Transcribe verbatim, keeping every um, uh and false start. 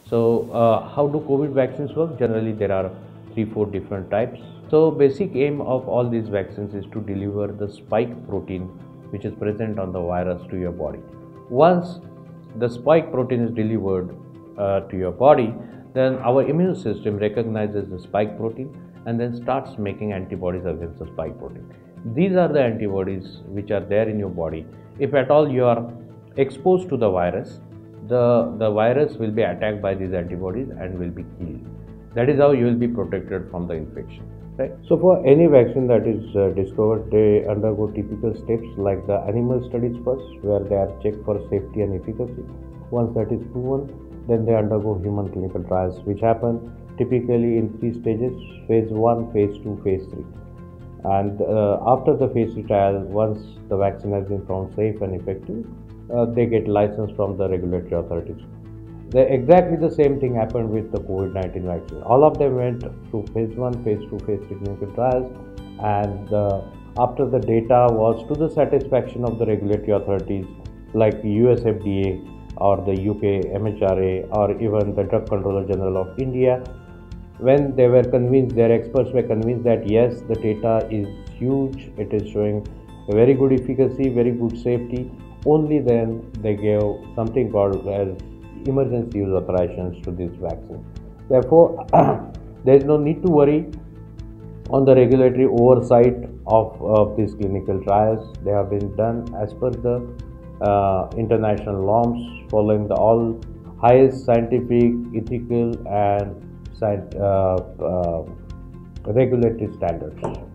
So, uh, how do COVID vaccines work? Generally, there are three, four different types. So, basic aim of all these vaccines is to deliver the spike protein which is present on the virus to your body. Once the spike protein is delivered uh, to your body, then our immune system recognizes the spike protein and then starts making antibodies against the spike protein. These are the antibodies which are there in your body. If at all you are exposed to the virus, the, the virus will be attacked by these antibodies and will be killed. That is how you will be protected from the infection. Right? So for any vaccine that is uh, discovered, they undergo typical steps like the animal studies first, where they are checked for safety and efficacy. Once that is proven, then they undergo human clinical trials, which happen typically in three stages: phase one, phase two, phase three. And uh, after the phase three trial, once the vaccine has been found safe and effective, uh, they get license from the regulatory authorities. The, exactly the same thing happened with the COVID nineteen vaccine. All of them went through phase one, phase two, phase three clinical trials, and uh, after the data was to the satisfaction of the regulatory authorities like U S F D A or the U K M H R A or even the Drug Controller General of India, when they were convinced, their experts were convinced that yes, the data is huge, it is showing very good efficacy, very good safety, only then they gave something called as emergency use authorizations to this vaccine. Therefore, there is no need to worry on the regulatory oversight of, of these clinical trials. They have been done as per the uh, international norms, following the all highest scientific, ethical, and uh, uh, regulatory standards.